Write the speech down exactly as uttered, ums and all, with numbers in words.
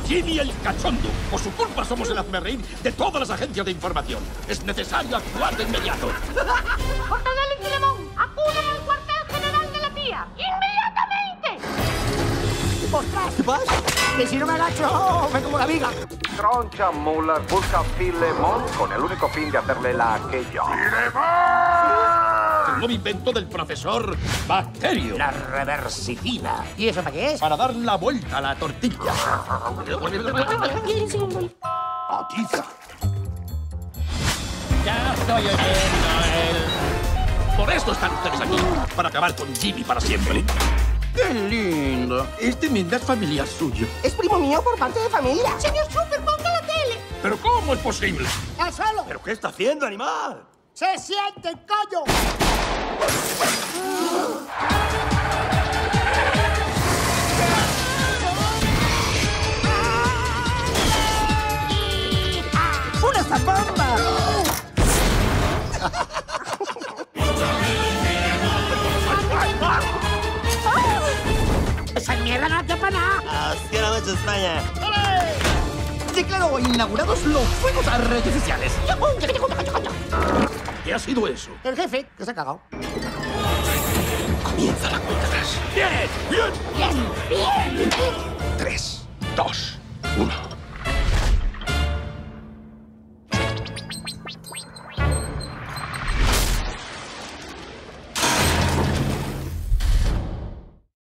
Jimmy el cachondo. Por su culpa somos el hazmerreír de todas las agencias de información. Es necesario actuar de inmediato. Mortadelo y Filemón, acudan al cuartel general de la tía. ¡Inmediatamente! ¡Ostras! ¿Qué pasa? Que si no me agacho, me como la viga. Troncha Muller busca a Filemón con el único fin de hacerle la aquella. El nuevo invento del profesor Bacterio. La reversicida. ¿Y eso para qué es? Para dar la vuelta a la tortilla. ¡Atiza! Ya estoy oyendo él. Por esto están ustedes aquí. Para acabar con Jimmy para siempre. ¡Qué lindo! Este Minda es familiar suyo. Es primo mío por parte de familia. Señor Super, ponga la tele. ¿Pero cómo es posible? ¡Al suelo! ¿Pero qué está haciendo, animal? ¡Se siente el callo! ¡Una zambomba! ¡Esa mierda no te para nada! ¡Hostia, la noche España! Declaro inaugurados los fuegos artificiales. ¿Qué ha sido eso? El jefe, que se ha cagado. Comienza la cuenta atrás. ¡Bien! ¡Bien! ¡Bien! ¡Bien! Tres, dos, uno.